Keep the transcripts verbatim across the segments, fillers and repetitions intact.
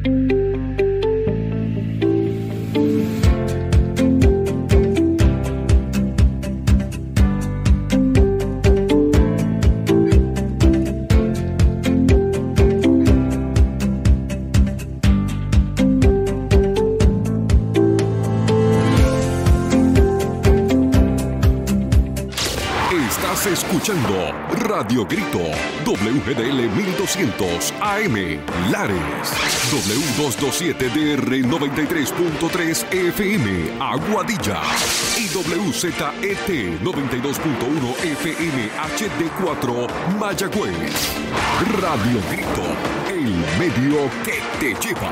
Escuchando Radio Grito, W G D L mil doscientos A M, Lares, W doscientos veintisiete D R noventa y tres punto tres F M, Aguadilla, y W Z E T noventa y dos punto uno F M H D cuatro, Mayagüez. Radio Grito, el medio que te lleva.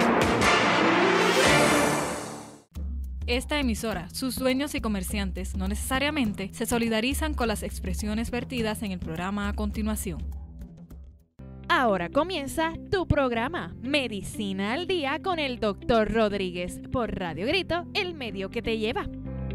Esta emisora, sus dueños y comerciantes no necesariamente se solidarizan con las expresiones vertidas en el programa a continuación. Ahora comienza tu programa Medicina al Día con el doctor Rodríguez por Radio Grito, el medio que te lleva.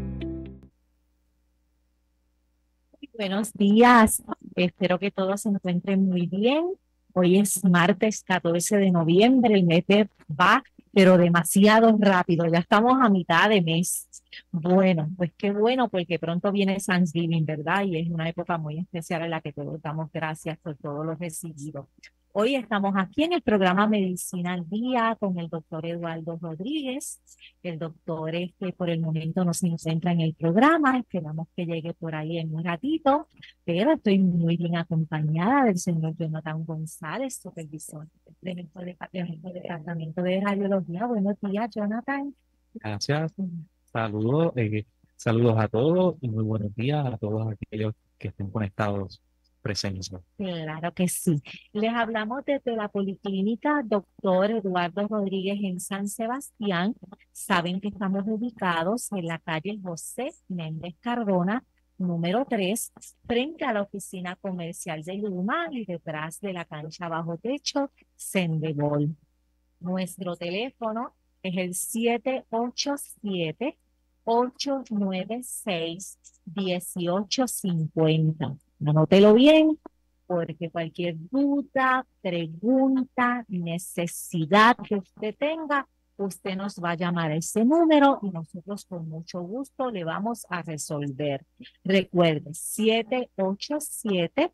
Buenos días, espero que todos se encuentren muy bien. Hoy es martes catorce de noviembre, el mes va pero demasiado rápido, ya estamos a mitad de mes. Bueno, pues qué bueno, porque pronto viene Thanksgiving, ¿verdad? Y es una época muy especial en la que todos damos gracias por todo lo recibido. Hoy estamos aquí en el programa Medicina al Día con el doctor Eduardo Rodríguez. El doctor es que por el momento no se encuentra en el programa, esperamos que llegue por ahí en un ratito, pero estoy muy bien acompañada del señor Jonathan González, supervisor del Departamento de Radiología. Buenos días, Jonathan. Gracias. Saludos, eh, saludos a todos y muy buenos días a todos aquellos que estén conectados presentes. Claro que sí. Les hablamos desde la Policlínica Doctor Eduardo Rodríguez en San Sebastián. Saben que estamos ubicados en la calle José Méndez Cardona, número tres, frente a la oficina comercial de Luma y detrás de la cancha bajo techo Sendebol. Nuestro teléfono es el siete ocho siete, ocho nueve seis, uno ocho cinco cero. Anótelo bien, porque cualquier duda, pregunta, necesidad que usted tenga, usted nos va a llamar a ese número y nosotros con mucho gusto le vamos a resolver. Recuerde, siete ocho siete,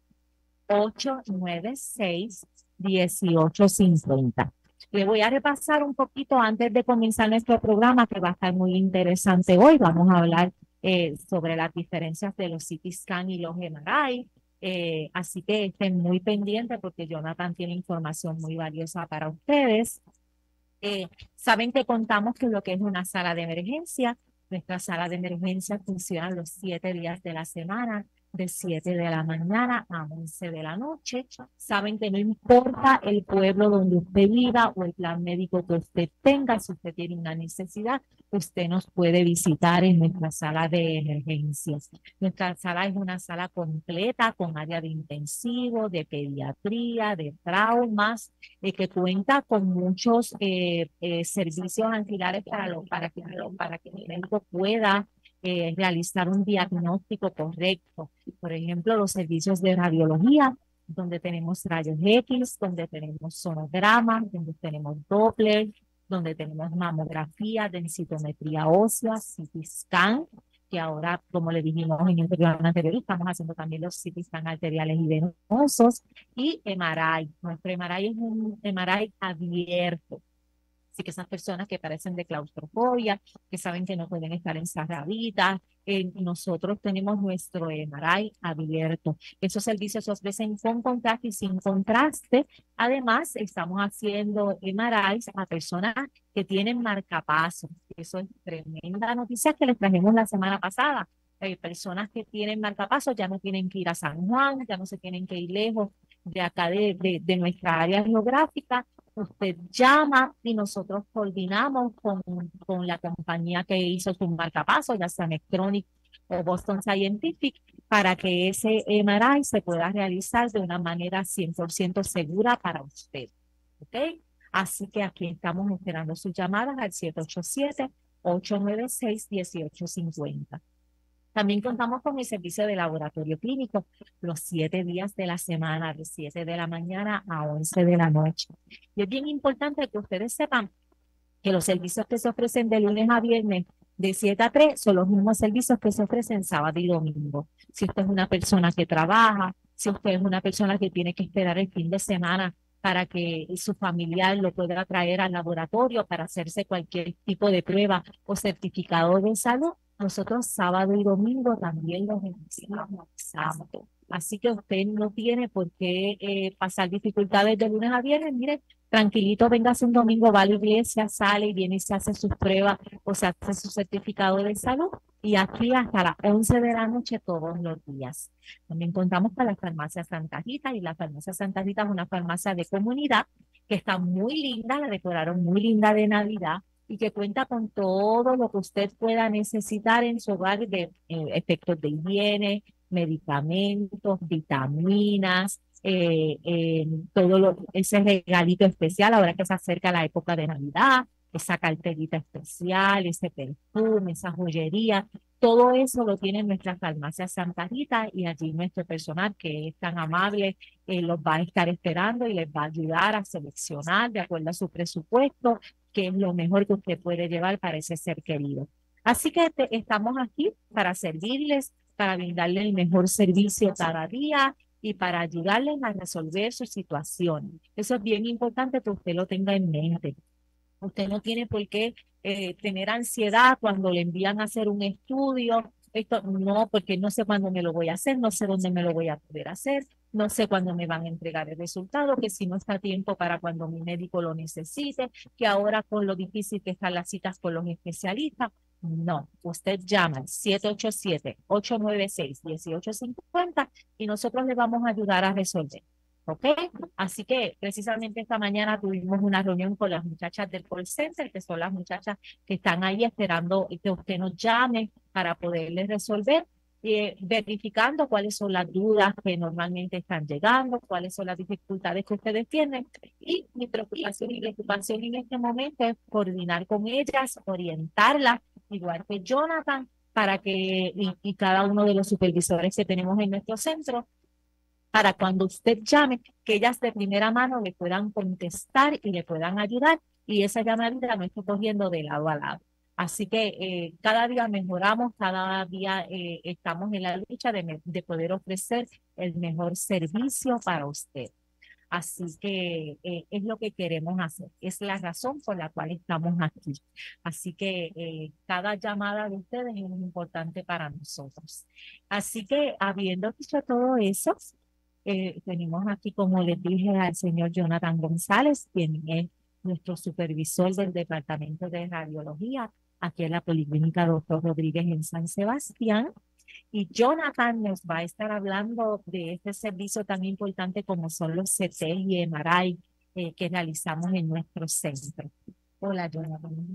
ocho nueve seis, uno ocho cinco cero. Le voy a repasar un poquito antes de comenzar nuestro programa, que va a estar muy interesante hoy. Vamos a hablar eh, sobre las diferencias de los C T scan y los M R I. Eh, así que estén muy pendientes porque Jonathan tiene información muy valiosa para ustedes. Eh, saben que contamos con lo que es una sala de emergencia. Nuestra sala de emergencia funciona los siete días de la semana, de siete de la mañana a once de la noche. Saben que no importa el pueblo donde usted viva o el plan médico que usted tenga, si usted tiene una necesidad, usted nos puede visitar en nuestra sala de emergencias. Nuestra sala es una sala completa con área de intensivo, de pediatría, de traumas, eh, que cuenta con muchos eh, eh, servicios auxiliares para, lo, para, que, para que el médico pueda Eh, realizar un diagnóstico correcto. Por ejemplo, los servicios de radiología, donde tenemos rayos X, donde tenemos sonograma, donde tenemos Doppler, donde tenemos mamografía, densitometría ósea, C T scan, que ahora, como le dijimos en el programa anterior, estamos haciendo también los C T scan arteriales y venosos, y M R I. Nuestro M R I es un M R I abierto. Así que esas personas que padecen de claustrofobia, que saben que no pueden estar encerraditas, eh, nosotros tenemos nuestro M R I abierto. Esos servicios se ofrecen con contraste y sin contraste. Además, estamos haciendo M R Is a personas que tienen marcapasos. Eso es tremenda noticia que les trajimos la semana pasada. Hay personas que tienen marcapasos ya no tienen que ir a San Juan, ya no se tienen que ir lejos de acá de, de, de nuestra área geográfica. Usted llama y nosotros coordinamos con, con la compañía que hizo su marcapaso, ya sea Medtronic o Boston Scientific, para que ese M R I se pueda realizar de una manera cien por ciento segura para usted. ¿Ok? Así que aquí estamos esperando sus llamadas al siete ocho siete, ocho nueve seis, uno ocho cinco cero. También contamos con el servicio de laboratorio clínico los siete días de la semana, de siete de la mañana a once de la noche. Y es bien importante que ustedes sepan que los servicios que se ofrecen de lunes a viernes de siete a tres son los mismos servicios que se ofrecen sábado y domingo. Si usted es una persona que trabaja, si usted es una persona que tiene que esperar el fin de semana para que su familiar lo pueda traer al laboratorio para hacerse cualquier tipo de prueba o certificado de salud, nosotros sábado y domingo también los realizamos. Así que usted no tiene por qué eh, pasar dificultades de lunes a viernes. Mire, tranquilito, véngase un domingo, va a la iglesia, sale y viene y se hace sus pruebas o se hace su certificado de salud. Y aquí hasta las once de la noche todos los días. También contamos con la farmacia Santa Rita, y la farmacia Santa Rita es una farmacia de comunidad que está muy linda, la decoraron muy linda de Navidad y que cuenta con todo lo que usted pueda necesitar en su hogar de eh, efectos de higiene, medicamentos, vitaminas, eh, eh, todo lo, ese regalito especial ahora que se acerca la época de Navidad, esa carterita especial, ese perfume, esa joyería, todo eso lo tiene nuestra farmacia Santa Rita, y allí nuestro personal, que es tan amable, eh, los va a estar esperando y les va a ayudar a seleccionar de acuerdo a su presupuesto qué es lo mejor que usted puede llevar para ese ser querido. Así que te, estamos aquí para servirles, para brindarle el mejor servicio cada día y para ayudarles a resolver su situación. Eso es bien importante que usted lo tenga en mente. Usted no tiene por qué eh, tener ansiedad cuando le envían a hacer un estudio. Esto no, porque no sé cuándo me lo voy a hacer, no sé dónde me lo voy a poder hacer, no sé cuándo me van a entregar el resultado, que si no está a tiempo para cuando mi médico lo necesite, que ahora con lo difícil que están las citas con los especialistas. No, usted llama al siete ocho siete, ocho nueve seis, uno ocho cinco cero y nosotros le vamos a ayudar a resolver. ¿Ok? Así que precisamente esta mañana tuvimos una reunión con las muchachas del call center, que son las muchachas que están ahí esperando que usted nos llame para poderles resolver, eh, verificando cuáles son las dudas que normalmente están llegando, cuáles son las dificultades que ustedes tienen. Y mi preocupación y preocupación en este momento es coordinar con ellas, orientarlas, igual que Jonathan, para que y, y cada uno de los supervisores que tenemos en nuestro centro, para cuando usted llame, que ellas de primera mano le puedan contestar y le puedan ayudar, y esa llamadita no esté cogiendo de lado a lado. Así que eh, cada día mejoramos, cada día eh, estamos en la lucha de, de poder ofrecer el mejor servicio para usted. Así que eh, es lo que queremos hacer, es la razón por la cual estamos aquí. Así que eh, cada llamada de ustedes es importante para nosotros. Así que habiendo dicho todo eso, eh, tenemos aquí, como les dije, al señor Jonathan González, quien es nuestro supervisor del Departamento de Radiología, aquí en la Policlínica Doctor Rodríguez en San Sebastián. Y Jonathan nos va a estar hablando de este servicio tan importante como son los C T y M R I eh, que realizamos en nuestro centro. Hola, Jonathan.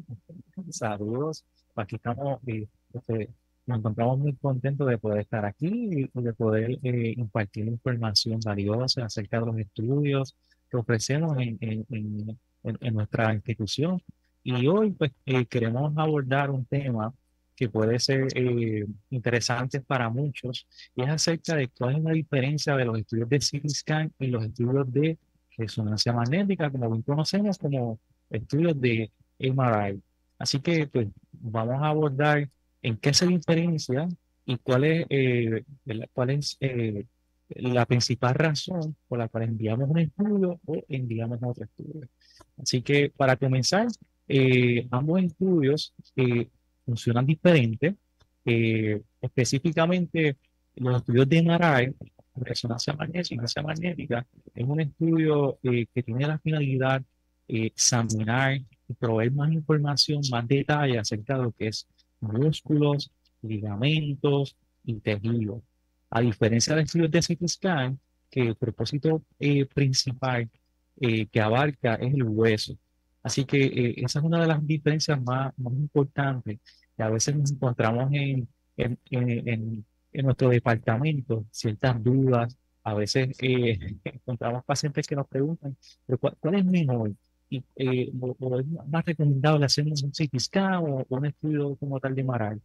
Saludos. Aquí estamos, eh, este, nos encontramos muy contentos de poder estar aquí y de poder eh, impartir información valiosa acerca de los estudios que ofrecemos en, en, en, en- en nuestra institución. Y hoy pues eh, queremos abordar un tema que puede ser eh, interesante para muchos, y es acerca de cuál es la diferencia de los estudios de C T scan y los estudios de resonancia magnética, como bien conocemos como estudios de M R I. Así que pues vamos a abordar en qué se diferencia y cuál es, eh, la, cuál es eh, la principal razón por la cual enviamos un estudio o enviamos otro estudio. Así que para comenzar, eh, ambos estudios eh, funcionan diferente. Eh, específicamente, los estudios de M R I, resonancia magnética, resonancia magnética, es un estudio eh, que tiene la finalidad de examinar y proveer más información, más detalle acerca de lo que es músculos, ligamentos y tejidos. A diferencia de estudios de C T scan, que el propósito eh, principal eh, que abarca es el hueso. Así que eh, esa es una de las diferencias más, más importantes que a veces nos encontramos en, en, en, en- en nuestro departamento, ciertas dudas. A veces eh, encontramos pacientes que nos preguntan, ¿pero cuál, cuál es mejor? Y, eh, o, o es más recomendable hacer un C T scan o, o un estudio como tal de M R I.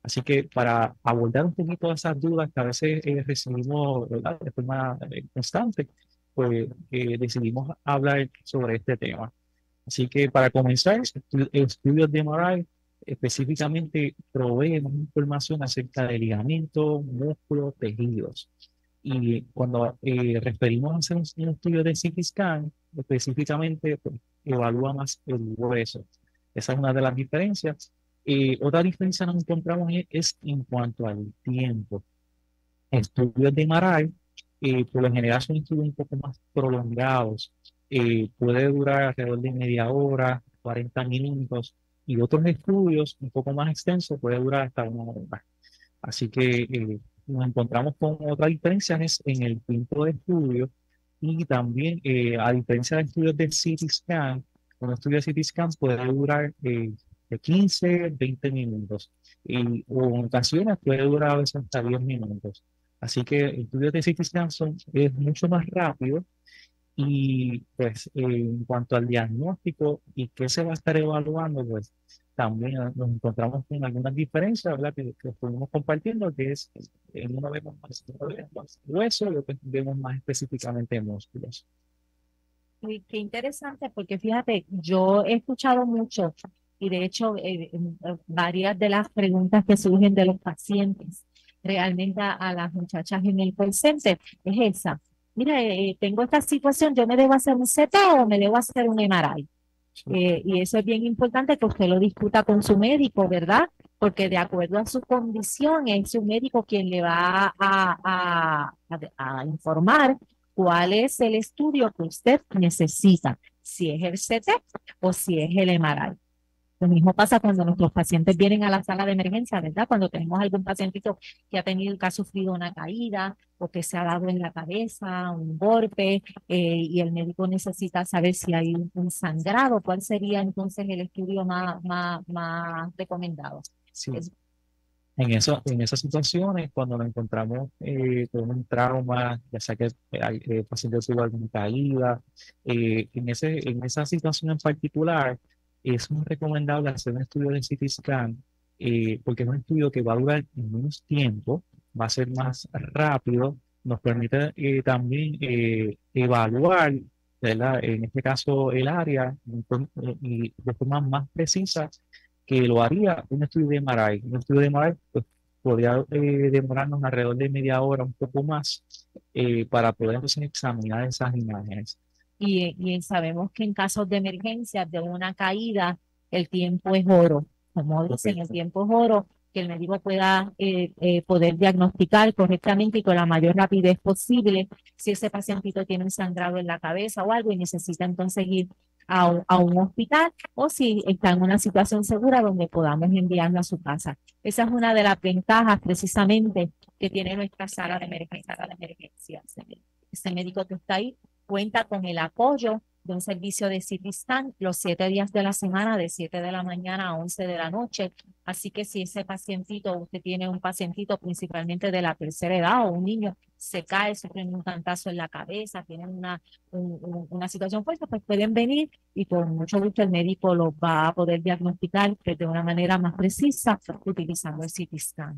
Así que para abordar un poquito esas dudas que a veces eh, recibimos, ¿verdad?, de forma eh, constante, pues eh, decidimos hablar sobre este tema. Así que para comenzar, estu- estudios de M R I específicamente proveen información acerca de ligamentos, músculos, tejidos. Y cuando eh, referimos a hacer un, un estudio de C T scan, específicamente pues, evalúa más el hueso. Esa es una de las diferencias. Eh, otra diferencia que nos encontramos es, es en cuanto al tiempo. Estudios de M R I, eh, por lo general son estudios un poco más prolongados. Eh, puede durar alrededor de media hora, cuarenta minutos, y otros estudios un poco más extensos puede durar hasta una hora. Así que eh, nos encontramos con otra diferencia es en el tiempo de estudio y también eh, a diferencia de estudios de C T scan, un estudio de C T scan puede durar eh, de quince, veinte minutos y o en ocasiones puede durar a veces hasta diez minutos. Así que estudios de C T scan son, es mucho más rápido y pues eh, en cuanto al diagnóstico y qué se va a estar evaluando, pues también eh, nos encontramos con algunas diferencias, ¿verdad? Que, que estuvimos compartiendo, que es, en uno vemos más, uno vemos más hueso y otro vemos más específicamente músculos. Y qué interesante, porque fíjate, yo he escuchado mucho y de hecho eh, eh, varias de las preguntas que surgen de los pacientes realmente a, a las muchachas en el call center es esa. Mira, eh, tengo esta situación, ¿yo me debo hacer un C T o me debo hacer un M R I? Eh, y eso es bien importante que usted lo discuta con su médico, ¿verdad? Porque de acuerdo a su condición es su médico quien le va a, a, a, a informar cuál es el estudio que usted necesita, si es el C T o si es el M R I. Lo mismo pasa cuando nuestros pacientes vienen a la sala de emergencia, ¿verdad? Cuando tenemos algún pacientito que ha tenido, que ha sufrido una caída o que se ha dado en la cabeza, un golpe, eh, y el médico necesita saber si hay un, un sangrado, ¿cuál sería entonces el estudio más, más, más recomendado? Sí. Es- En, eso, en esas situaciones, cuando nos encontramos eh, con un trauma, ya sea que el eh, paciente tuvo alguna caída, eh, en, ese, en esa situación en particular, es muy recomendable hacer un estudio de C T scan, eh, porque es un estudio que va a durar menos tiempo, va a ser más rápido, nos permite eh, también eh, evaluar, ¿verdad?, en este caso, el área eh, y de forma más precisa que lo haría un estudio de M R I. Un estudio de M R I pues, podría eh, demorarnos alrededor de media hora, un poco más, eh, para poder entonces examinar esas imágenes. Y, y sabemos que en casos de emergencia, de una caída, el tiempo es oro. Como dicen, el Correcto. tiempo es oro, que el médico pueda eh, eh, poder diagnosticar correctamente y con la mayor rapidez posible si ese pacientito tiene un sangrado en la cabeza o algo y necesita entonces ir a, un- a un hospital o si está en una situación segura donde podamos enviarlo a su casa. Esa es una de las ventajas precisamente que tiene nuestra sala de emergencia. Sala de emergencia. Ese médico que está ahí cuenta con el apoyo de un servicio de C T scan los siete días de la semana, de siete de la mañana a once de la noche. Así que si ese pacientito, usted tiene un pacientito principalmente de la tercera edad o un niño, se cae, sufre un cantazo en la cabeza, tiene una, un- un- una situación fuerte, pues pueden venir y con mucho gusto el médico los va a poder diagnosticar de una manera más precisa utilizando el C T scan.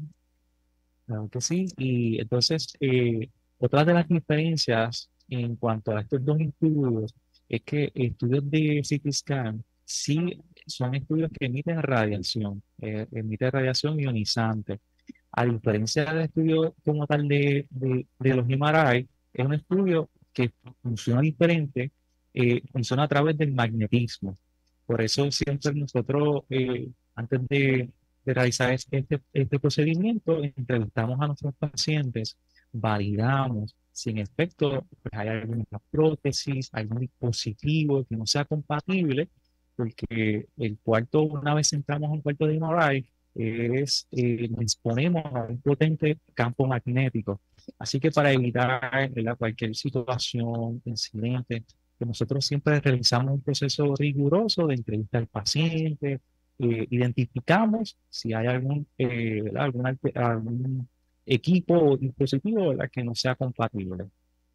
Claro que sí. Y entonces, eh, otra de las diferencias en cuanto a estos dos estudios es que estudios de C T scan sí son estudios que emiten radiación, eh, emiten radiación ionizante. A diferencia del estudio como tal de, de, de los M R I, es un estudio que funciona diferente, eh, funciona a través del magnetismo. Por eso siempre nosotros, eh, antes de, de realizar este, este procedimiento, entrevistamos a nuestros pacientes, validamos si en efecto pues, hay alguna prótesis, algún dispositivo que no sea compatible, porque el cuarto, una vez entramos a un cuarto de M R I, es, eh, disponemos a un potente campo magnético. Así que para evitar, ¿verdad?, cualquier situación, incidente, que nosotros siempre realizamos un proceso riguroso de entrevista al paciente, eh, identificamos si hay algún, eh, ¿verdad?, algún, alte- algún equipo o dispositivo, ¿verdad?, que no sea compatible.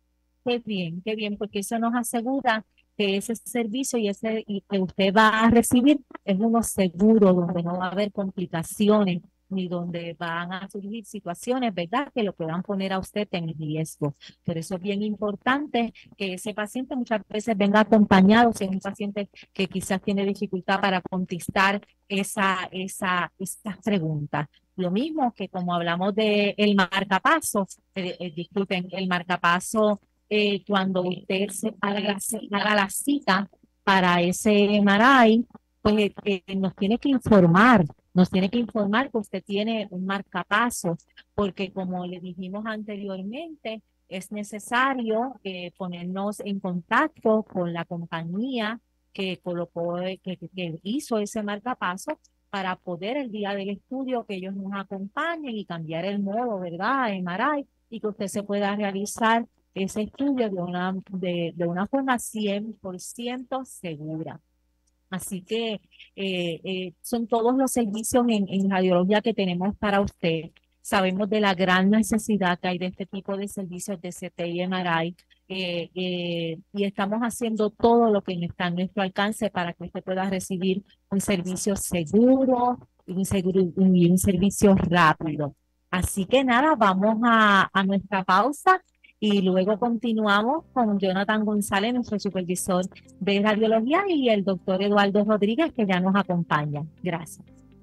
Qué bien, qué bien, porque eso nos asegura que ese servicio y ese y que usted va a recibir es uno seguro, donde no va a haber complicaciones ni donde van a surgir situaciones, ¿verdad?, que lo puedan poner a usted en riesgo. Por eso es bien importante que ese paciente muchas veces venga acompañado, si es un paciente que quizás tiene dificultad para contestar esa, esa, esas preguntas. Lo mismo que como hablamos de el marcapaso, eh, eh, disculpen, el marcapaso, eh, cuando usted se haga, se haga la cita para ese M R I, pues eh, nos tiene que informar, nos tiene que informar que usted tiene un marcapaso, porque como le dijimos anteriormente, es necesario eh, ponernos en contacto con la compañía que colocó, que, que hizo ese marcapaso, para poder el día del estudio que ellos nos acompañen y cambiar el modo, ¿verdad?, M R I, y que usted se pueda realizar ese estudio de una, de, de una forma cien por ciento segura. Así que eh, eh, son todos los servicios en, en radiología que tenemos para usted. Sabemos de la gran necesidad que hay de este tipo de servicios de C T y M R I, eh, eh, y estamos haciendo todo lo que está a nuestro alcance para que usted pueda recibir un servicio seguro y un, seguro, y un servicio rápido. Así que nada, vamos a, a nuestra pausa y luego continuamos con Jonathan González, nuestro supervisor de radiología, y el doctor Eduardo Rodríguez, que ya nos acompaña. Gracias.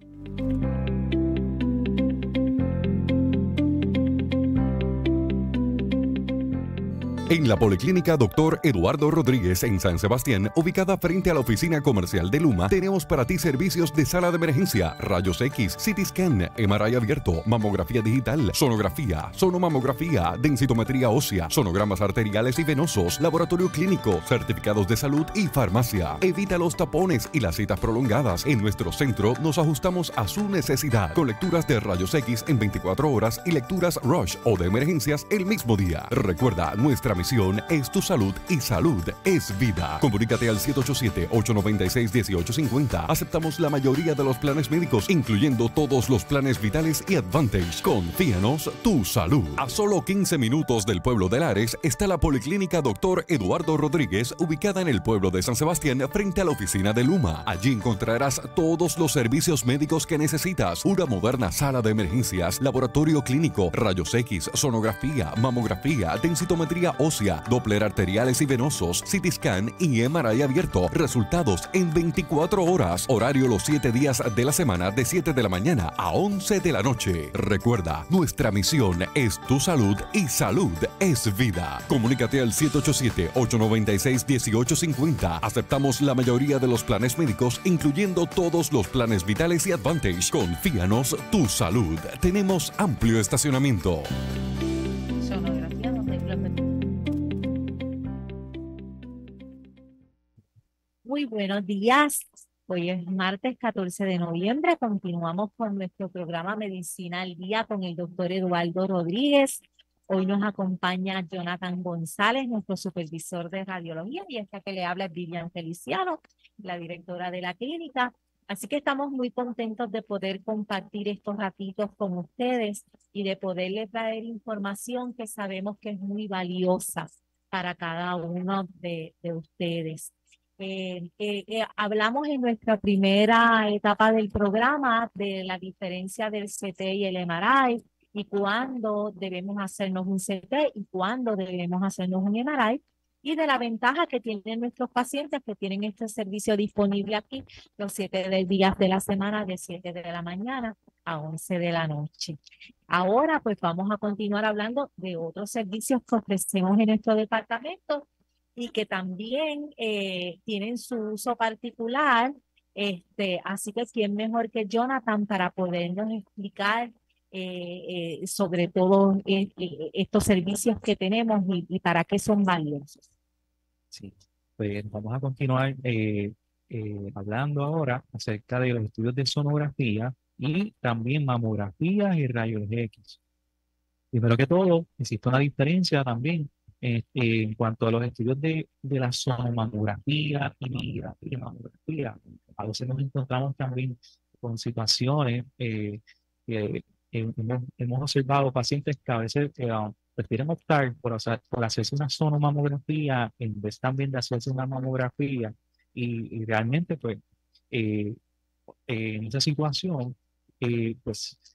En la Policlínica doctor Eduardo Rodríguez en San Sebastián, ubicada frente a la oficina comercial de Luma, tenemos para ti servicios de sala de emergencia, rayos X, C T scan, M R I abierto, mamografía digital, sonografía, sonomamografía, densitometría ósea, sonogramas arteriales y venosos, laboratorio clínico, certificados de salud y farmacia. Evita los tapones y las citas prolongadas. En nuestro centro nos ajustamos a su necesidad, con lecturas de rayos X en veinticuatro horas y lecturas Rush o de emergencias el mismo día. Recuerda, nuestra misión es tu salud y salud es vida. Comunícate al siete ocho siete, ocho nueve seis, uno ocho cinco cero. Aceptamos la mayoría de los planes médicos, incluyendo todos los planes vitales y Advantage. Confíanos tu salud. A solo quince minutos del pueblo de Lares está la Policlínica doctor Eduardo Rodríguez, ubicada en el pueblo de San Sebastián, frente a la oficina de Luma. Allí encontrarás todos los servicios médicos que necesitas. Una moderna sala de emergencias, laboratorio clínico, rayos X, sonografía, mamografía, densitometría ósea, Doppler arteriales y venosos, C T scan y M R I abierto. Resultados en veinticuatro horas. Horario los siete días de la semana de siete de la mañana a once de la noche. Recuerda, nuestra misión es tu salud y salud es vida. Comunícate al siete ocho siete, ocho nueve seis, uno ocho cinco cero. Aceptamos la mayoría de los planes médicos, incluyendo todos los planes vitales y Advantage. Confíanos tu salud. Tenemos amplio estacionamiento. Sonografía, donde Muy buenos días. Hoy es martes catorce de noviembre. Continuamos con nuestro programa Medicina al Día con el doctor Eduardo Rodríguez. Hoy nos acompaña Jonathan González, nuestro supervisor de radiología, y esta que le habla es Vivian Feliciano, la directora de la clínica. Así que estamos muy contentos de poder compartir estos ratitos con ustedes y de poderles traer información que sabemos que es muy valiosa para cada uno de, de ustedes. Eh, eh, eh, hablamos en nuestra primera etapa del programa de la diferencia del C T y el M R I, y cuándo debemos hacernos un C T y cuándo debemos hacernos un M R I, y de la ventaja que tienen nuestros pacientes que tienen este servicio disponible aquí los siete días de la semana, de siete de la mañana a once de la noche. Ahora pues vamos a continuar hablando de otros servicios que ofrecemos en nuestro departamento y que también eh, tienen su uso particular. Este, así que quién mejor que Jonathan para podernos explicar eh, eh, sobre todo eh, eh, estos servicios que tenemos y, y para qué son valiosos. Sí, pues vamos a continuar eh, eh, hablando ahora acerca de los estudios de sonografía y también mamografía y rayos X. Primero que todo, existe una diferencia también eh, eh, en cuanto a los estudios de, de la sonomamografía y la mamografía. A veces nos encontramos también con situaciones eh, que eh, hemos, hemos observado pacientes que a veces eh, prefieren optar por, o sea, por hacerse una sonomamografía en vez también de hacerse una mamografía, y, y realmente pues eh, eh, en esa situación eh, pues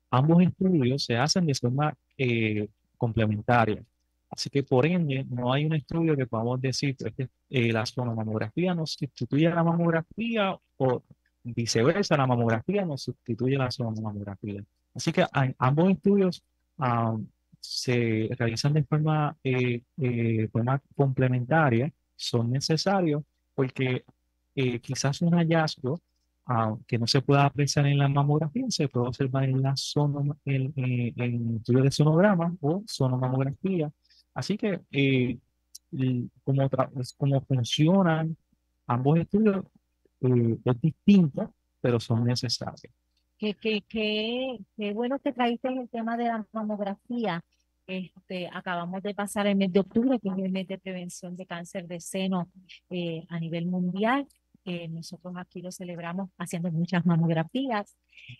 ambos estudios se hacen de forma eh, complementaria. Así que por ende, no hay un estudio que podamos decir pues, que eh, la sonomamografía nos sustituye a la mamografía o viceversa, la mamografía nos sustituye a la sonomamografía. Así que a- ambos estudios ah, se realizan de forma, eh, eh, forma complementaria, son necesarios porque eh, quizás un hallazgo ah, que no se pueda apreciar en la mamografía se puede observar en la sono, en, en, en estudio de sonograma o sonomamografía. Así que eh, y como, tra- es como funcionan ambos estudios eh, es distinto, pero son necesarios. Qué, qué, qué, qué bueno que traíste el tema de la mamografía. Este, acabamos de pasar el mes de octubre, que es el mes de prevención de cáncer de seno eh, a nivel mundial. Eh, nosotros aquí lo celebramos haciendo muchas mamografías.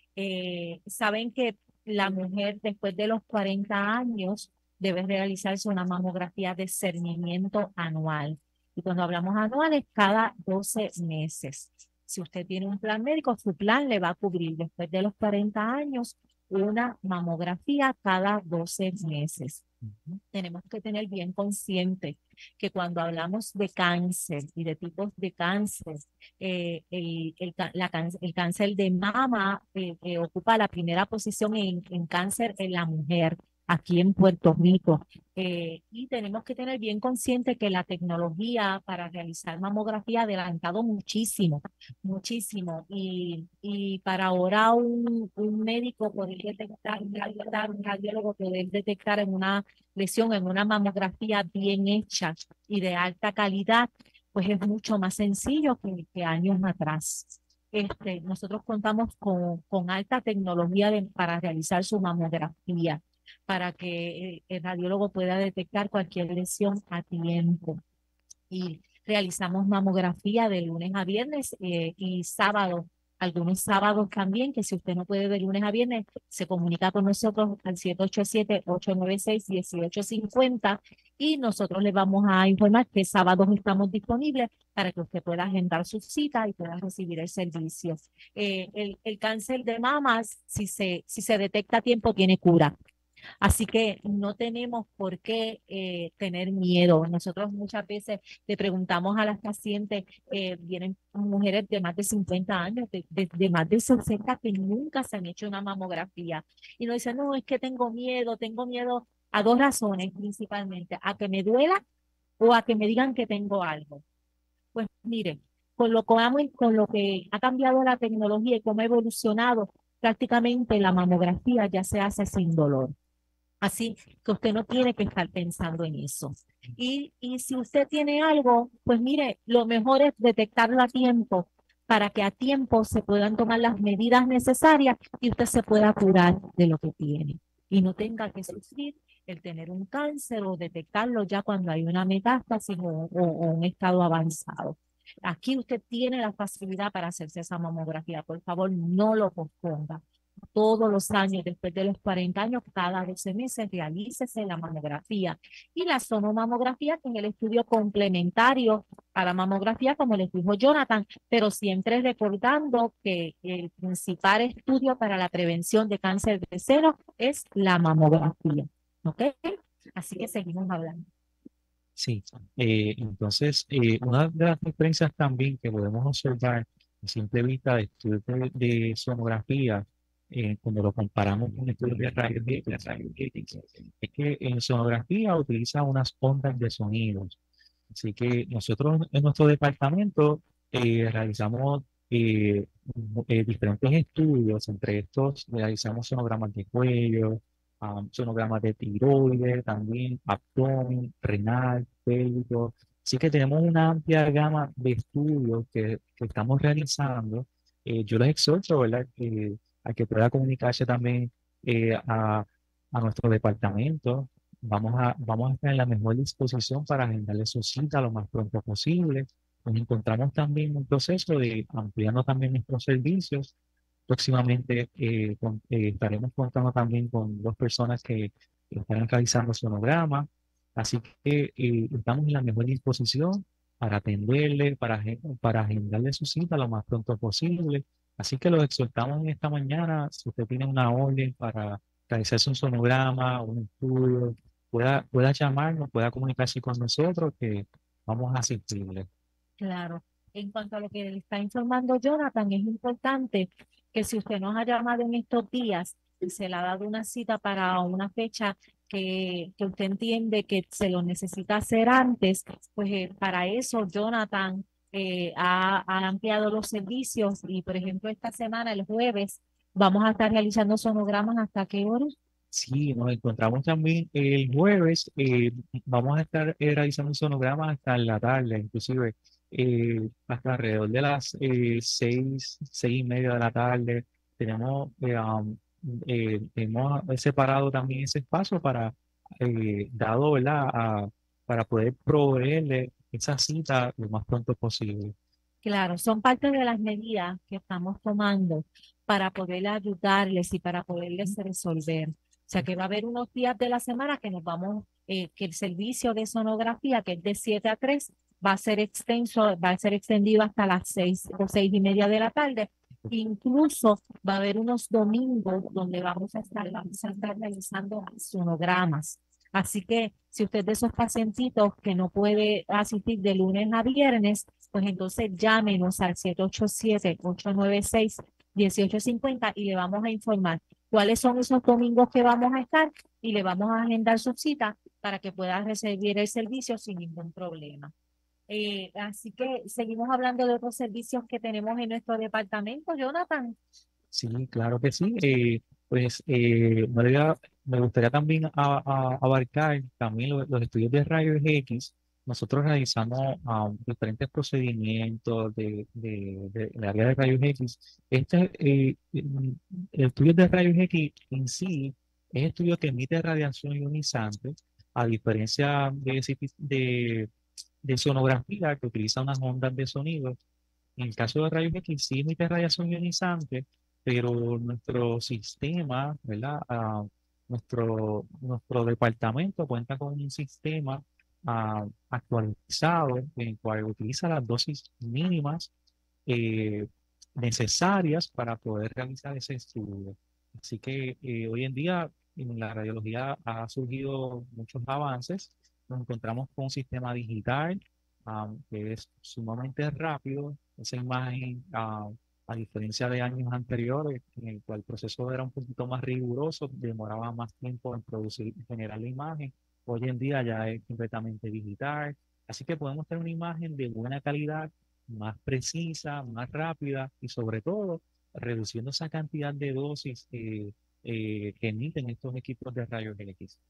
Eh, saben que la mujer después de los cuarenta años debe realizarse una mamografía de cernimiento anual. Y cuando hablamos anuales, cada doce meses. Si usted tiene un plan médico, su plan le va a cubrir después de los cuarenta años una mamografía cada doce meses. Tenemos que tener bien consciente que cuando hablamos de cáncer y de tipos de cáncer, eh, el, el, la, el cáncer de mama eh, eh, ocupa la primera posición en, en cáncer en la mujer aquí en Puerto Rico. Eh, y tenemos que tener bien consciente que la tecnología para realizar mamografía ha adelantado muchísimo, muchísimo. Y, y para ahora un, un médico poder detectar, un radiólogo poder detectar en una lesión, en una mamografía bien hecha y de alta calidad, pues es mucho más sencillo que, que años atrás. Este, nosotros contamos con, con alta tecnología de, para realizar su mamografía, para que el, el radiólogo pueda detectar cualquier lesión a tiempo. Y realizamos mamografía de lunes a viernes eh, y sábado, algunos sábados también, que si usted no puede de lunes a viernes, se comunica con nosotros al siete ocho siete, ocho nueve seis, uno ocho cinco cero y nosotros le vamos a informar que sábados estamos disponibles para que usted pueda agendar su cita y pueda recibir el servicio. Eh, el, el cáncer de mama, si se, si se detecta a tiempo, tiene cura. Así que no tenemos por qué eh, tener miedo. Nosotros muchas veces le preguntamos a las pacientes, eh, vienen mujeres de más de cincuenta años, de, de, de más de sesenta que nunca se han hecho una mamografía. Y nos dicen, no, es que tengo miedo, tengo miedo a dos razones principalmente, a que me duela o a que me digan que tengo algo. Pues mire, con lo, que, con lo que ha cambiado la tecnología y cómo ha evolucionado, prácticamente la mamografía ya se hace sin dolor. Así que usted no tiene que estar pensando en eso. Y, y si usted tiene algo, pues mire, lo mejor es detectarlo a tiempo para que a tiempo se puedan tomar las medidas necesarias y usted se pueda curar de lo que tiene. Y no tenga que sufrir el tener un cáncer o detectarlo ya cuando hay una metástasis o, o, o un estado avanzado. Aquí usted tiene la facilidad para hacerse esa mamografía. Por favor, no lo posponga. Todos los años, después de los cuarenta años, cada doce meses, realícese la mamografía. Y la sonomamografía, que es el estudio complementario a la mamografía, como les dijo Jonathan, pero siempre recordando que el principal estudio para la prevención de cáncer de seno es la mamografía. ¿Ok? Así que seguimos hablando. Sí, eh, entonces eh, una de las diferencias también que podemos observar a simple vista de estudios de, de sonografía, eh, cuando lo comparamos con estudios de rayos X, rayos X, es que en sonografía utiliza unas ondas de sonidos. Así que nosotros en nuestro departamento eh, realizamos eh, eh, diferentes estudios, entre estos realizamos sonogramas de cuello, um, sonogramas de tiroides, también abdomen, renal, pélvico. Así que tenemos una amplia gama de estudios que, que estamos realizando. Eh, yo les exhorto, ¿verdad?, que, a que pueda comunicarse también eh, a, a nuestro departamento. Vamos a, vamos a estar en la mejor disposición para agendarle su cita lo más pronto posible. Nos encontramos también en un proceso de ampliando también nuestros servicios. Próximamente eh, con, eh, estaremos contando también con dos personas que estarán realizando sonogramas. Así que eh, estamos en la mejor disposición para atenderle, para, para agendarle su cita lo más pronto posible. Así que los exhortamos en esta mañana, si usted tiene una orden para realizarse un sonograma, un estudio, pueda, pueda llamarnos, pueda comunicarse con nosotros, que vamos a asistirle. Claro. En cuanto a lo que le está informando Jonathan, es importante que si usted nos ha llamado en estos días y se le ha dado una cita para una fecha que, que usted entiende que se lo necesita hacer antes, pues eh, para eso Jonathan eh, ha, ha ampliado los servicios y, por ejemplo, esta semana, el jueves, vamos a estar realizando sonogramas hasta qué hora. Sí, nos encontramos también el jueves. Eh, vamos a estar eh, realizando un sonograma hasta en la tarde, inclusive eh, hasta alrededor de las eh, seis, seis y media de la tarde. Tenemos, eh, um, eh, hemos separado también ese espacio para, eh, dado, ¿verdad? A- para poder proveerle esa cita lo más pronto posible. Claro, son parte de las medidas que estamos tomando para poder ayudarles y para poderles resolver. O sea que va a haber unos días de la semana que nos vamos, eh, que el servicio de sonografía, que es de siete a tres, va a ser extenso, va a ser extendido hasta las seis o seis y media de la tarde. Incluso va a haber unos domingos donde vamos a estar, vamos a estar realizando sonogramas. Así que si usted es de esos pacientitos que no puede asistir de lunes a viernes, pues entonces llámenos al siete ocho siete, ocho nueve seis, uno ocho cinco cero y le vamos a informar cuáles son esos domingos que vamos a estar y le vamos a agendar su cita para que pueda recibir el servicio sin ningún problema. Eh, así que seguimos hablando de otros servicios que tenemos en nuestro departamento, Jonathan. Sí, claro que sí. Eh, pues eh, me gustaría me gustaría también a- a- abarcar también lo- los estudios de rayos X. Nosotros realizamos ah, diferentes procedimientos de, de, de- del área de rayos X. Este, eh, mm, el estudio de rayos X en sí es estudio que emite radiación ionizante, a diferencia de, ese tip- de, de sonografía que utiliza unas ondas de sonido. En el caso de rayos X sí emite radiación ionizante, pero nuestro sistema, ¿verdad? Ah, nuestro, nuestro departamento cuenta con un sistema ah, actualizado en el cual utiliza las dosis mínimas eh, necesarias para poder realizar ese estudio. Así que eh, hoy en día en la radiología ha surgido muchos avances. Nos encontramos con un sistema digital ah, que es sumamente rápido. Esa imagen, ah, a diferencia de años anteriores, en el cual el proceso era un poquito más riguroso, demoraba más tiempo en producir y generar la imagen. Hoy en día ya es completamente digital. Así que podemos tener una imagen de buena calidad, más precisa, más rápida y sobre todo reduciendo esa cantidad de dosis eh, eh, que emiten estos equipos de rayos X.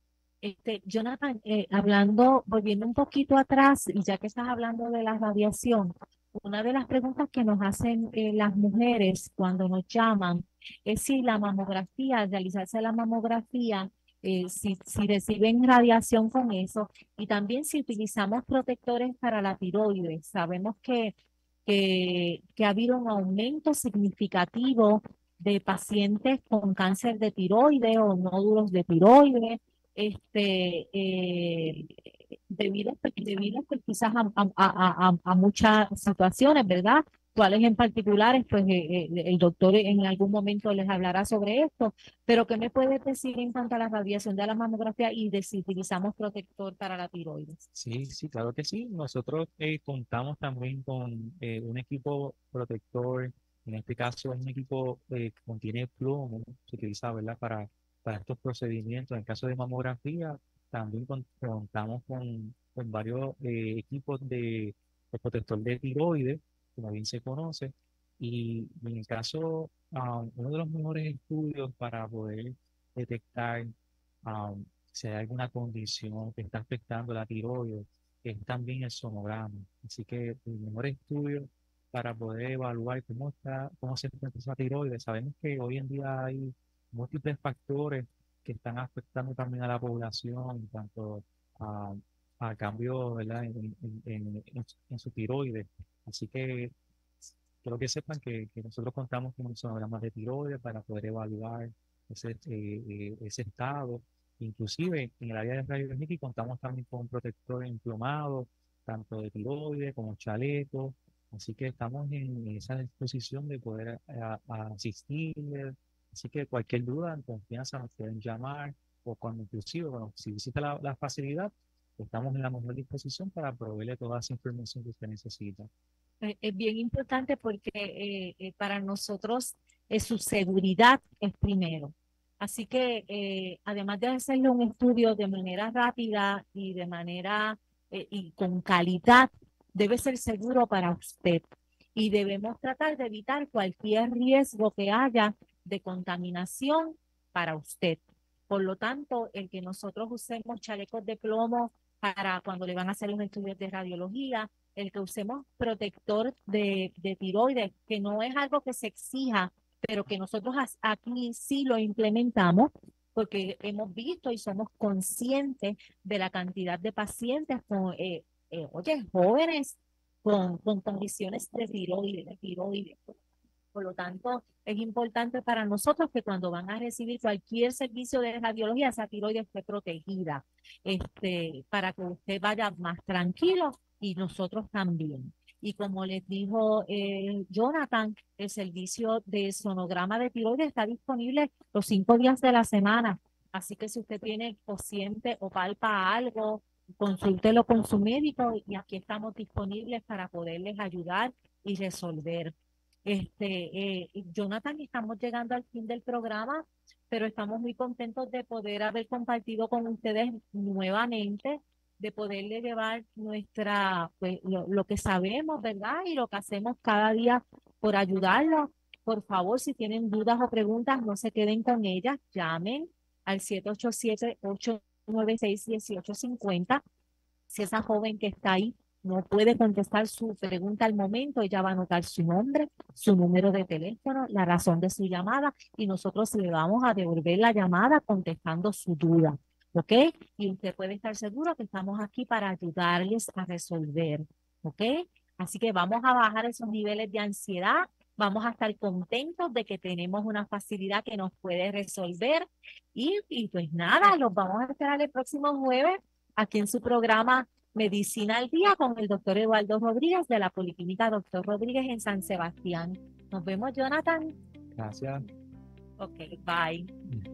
Este, Jonathan, eh, hablando, volviendo un poquito atrás, y ya que estás hablando de la radiación, una de las preguntas que nos hacen eh, las mujeres cuando nos llaman es si la mamografía, al realizarse la mamografía, eh, si, si reciben radiación con eso, y también si utilizamos protectores para la tiroides. Sabemos que, que, que ha habido un aumento significativo de pacientes con cáncer de tiroides o nódulos de tiroides este, eh, debido, debido pues, quizás a, a, a, a- a muchas situaciones, ¿verdad? Cuáles en particulares, pues eh, eh, el doctor en algún momento les hablará sobre esto, pero ¿qué me puedes decir en cuanto a la radiación de la mamografía y de si utilizamos protector para la tiroides? Sí, sí, claro que sí. Nosotros eh, contamos también con eh, un equipo protector. En este caso es un equipo eh, que contiene plomo, se utiliza, ¿verdad? Para, para estos procedimientos. En el caso de mamografía, también con- contamos con, con varios eh, equipos de, de protector de tiroides, como bien se conoce. Y en el caso, ah, uno de los mejores estudios para poder detectar ah, si hay alguna condición que está afectando la tiroides, es también el sonograma. Así que el mejor estudio para poder evaluar cómo está, cómo se encuentra esa tiroides. Sabemos que hoy en día hay múltiples factores que están afectando también a la población en cuanto a, a cambios, ¿verdad? En, en, en- en su en su tiroides. Así que quiero que sepan que, que nosotros contamos con un sonograma de tiroides para poder evaluar ese, eh, eh, ese estado. Inclusive en el área de rayos X contamos también con un protector emplomado, tanto de tiroides como chaleco, Así que estamos en esa disposición de poder a- a asistir. Así que cualquier duda, en confianza, nos pueden llamar o cuando inclusive, bueno, si visita la, la facilidad, estamos en la mejor disposición para proveerle toda esa información que usted necesita. Eh, Es bien importante porque eh, eh, para nosotros eh, su seguridad es primero. Así que eh, además de hacerle un estudio de manera rápida y de manera eh, y con calidad, debe ser seguro para usted. Y debemos tratar de evitar cualquier riesgo que haya de contaminación para usted. Por lo tanto, el que nosotros usemos chalecos de plomo para cuando le van a hacer los estudios de radiología, el que usemos protector de, de tiroides, que no es algo que se exija, pero que nosotros as- aquí sí lo implementamos porque hemos visto y somos conscientes de la cantidad de pacientes con, eh, eh, oye, jóvenes con, con condiciones de tiroides, de tiroides. Por lo tanto, es importante para nosotros que cuando van a recibir cualquier servicio de radiología, esa tiroides esté protegida, este, para que usted vaya más tranquilo y nosotros también. Y como les dijo eh, Jonathan, el servicio de sonograma de tiroides está disponible los cinco días de la semana. Así que si usted tiene o siente o palpa algo, consúltelo con su médico y aquí estamos disponibles para poderles ayudar y resolver. Este, eh, Jonathan, estamos llegando al fin del programa, pero estamos muy contentos de poder haber compartido con ustedes nuevamente, de poderle llevar nuestra, pues, lo, lo que sabemos, ¿verdad? Y lo que hacemos cada día por ayudarlos. Por favor, si tienen dudas o preguntas, no se queden con ellas, llamen al siete ocho siete, ocho nueve seis, uno ocho cinco cero. Si esa joven que está ahí no puede contestar su pregunta al momento, ella va a anotar su nombre, su número de teléfono, la razón de su llamada y nosotros le vamos a devolver la llamada contestando su duda, ¿ok? Y usted puede estar seguro que estamos aquí para ayudarles a resolver, ¿ok? Así que vamos a bajar esos niveles de ansiedad, vamos a estar contentos de que tenemos una facilidad que nos puede resolver y, y pues nada, los vamos a esperar el próximo jueves aquí en su programa Medicina al Día con el doctor Eduardo Rodríguez de la Policlínica Doctor Rodríguez en San Sebastián. Nos vemos, Jonathan. Gracias. Ok, bye.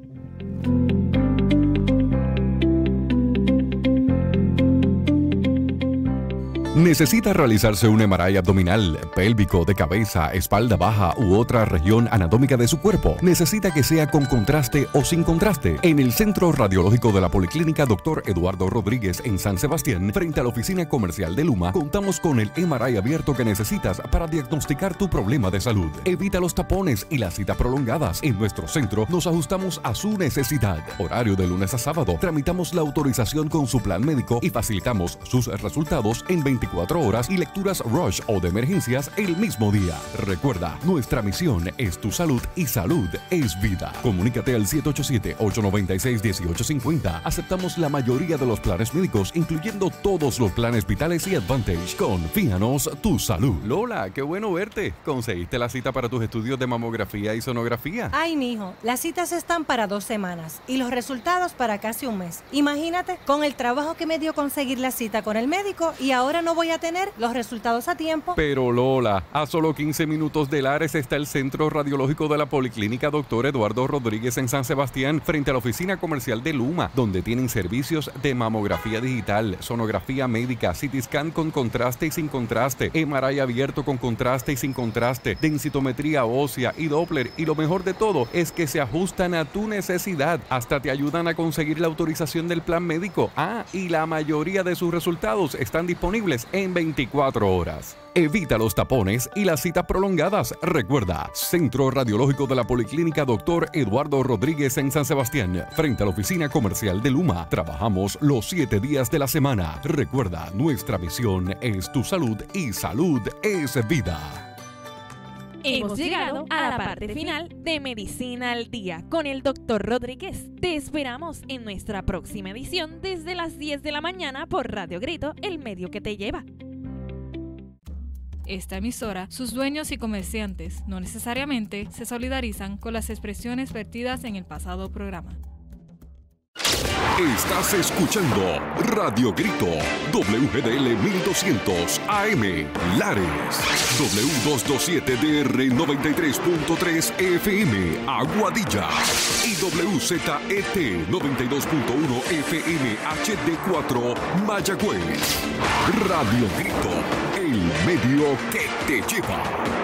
¿Necesita realizarse un M R I abdominal, pélvico, de cabeza, espalda baja u otra región anatómica de su cuerpo? ¿Necesita que sea con contraste o sin contraste? En el Centro Radiológico de la Policlínica doctor Eduardo Rodríguez en San Sebastián, frente a la oficina comercial de Luma, contamos con el M R I abierto que necesitas para diagnosticar tu problema de salud. Evita los tapones y las citas prolongadas. En nuestro centro nos ajustamos a su necesidad. Horario de lunes a sábado. Tramitamos la autorización con su plan médico y facilitamos sus resultados en veinticuatro horas y lecturas rush o de emergencias el mismo día. Recuerda, nuestra misión es tu salud y salud es vida. Comunícate al siete ocho siete, ocho nueve seis, uno ocho cinco cero. Aceptamos la mayoría de los planes médicos, incluyendo todos los planes vitales y Advantage. Confíanos tu salud. Lola, qué bueno verte. ¿Conseguiste la cita para tus estudios de mamografía y sonografía? Ay, mijo, las citas están para dos semanas y los resultados para casi un mes. Imagínate, con el trabajo que me dio conseguir la cita con el médico y ahora no voy a tener los resultados a tiempo. Pero Lola, a solo quince minutos de Lares está el Centro Radiológico de la Policlínica doctor Eduardo Rodríguez en San Sebastián, frente a la oficina comercial de Luma, donde tienen servicios de mamografía digital, sonografía médica, C T scan con contraste y sin contraste, M R I abierto con contraste y sin contraste, densitometría ósea y Doppler. Y lo mejor de todo es que se ajustan a tu necesidad. Hasta te ayudan a conseguir la autorización del plan médico. Ah, y la mayoría de sus resultados están disponibles en veinticuatro horas. Evita los tapones y las citas prolongadas. Recuerda, Centro Radiológico de la Policlínica doctor Eduardo Rodríguez en San Sebastián, frente a la oficina comercial de Luma. Trabajamos los siete días de la semana. Recuerda, nuestra misión es tu salud y salud es vida. Hemos llegado a la parte final de Medicina al Día con el doctor Rodríguez. Te esperamos en nuestra próxima edición desde las diez de la mañana por Radio Grito, el medio que te lleva. Esta emisora, sus dueños y comerciantes no necesariamente se solidarizan con las expresiones vertidas en el pasado programa. Estás escuchando Radio Grito, W G D L mil doscientos A M, Lares, W doscientos veintisiete D R noventa y tres punto tres F M, Aguadilla, y W Z E T noventa y dos punto uno F M H D cuatro, Mayagüez. Radio Grito, el medio que te lleva.